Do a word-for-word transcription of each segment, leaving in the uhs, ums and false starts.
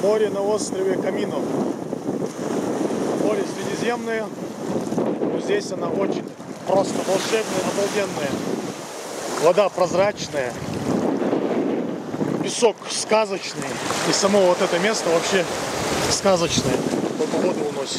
Море на острове Камино. Море Средиземное. Но здесь она очень просто волшебная, обалденная. Вода прозрачная. Песок сказочный. И само вот это место вообще сказочное. Только воду уносит.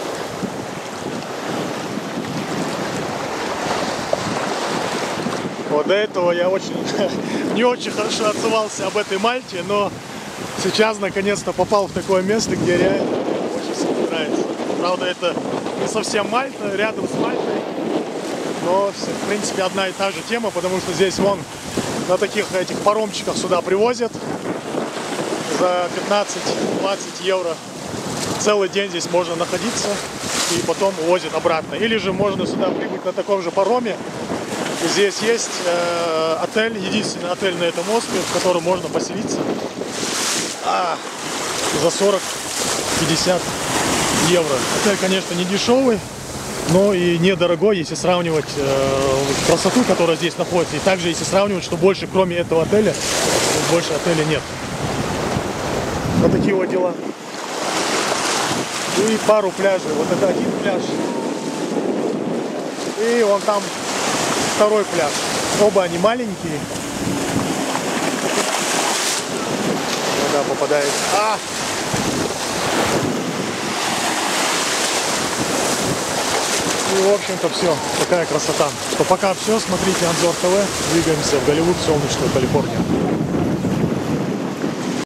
Вот до этого я очень не очень хорошо отзывался об этой Мальте, но сейчас наконец-то попал в такое место, где реально очень сильно нравится. Правда, это не совсем Мальта, рядом с Мальтой, но в принципе одна и та же тема, потому что здесь вон на таких этих паромчиках сюда привозят за пятнадцать-двадцать евро. Целый день здесь можно находиться и потом увозят обратно. Или же можно сюда прибыть на таком же пароме. Здесь есть э, отель, единственный отель на этом острове, в котором можно поселиться а, за сорок-пятьдесят евро. Отель, конечно, не дешевый, но и недорогой, если сравнивать э, красоту, которая здесь находится. И также, если сравнивать, что больше, кроме этого отеля, больше отеля нет. Вот такие вот дела. И пару пляжей. Вот это один пляж. И вон там второй пляж. Оба они маленькие. Вода попадает. А! И в общем-то все. Такая красота. Что пока все. Смотрите Анзор ТВ. Двигаемся в Голливуд, солнечную Калифорнию.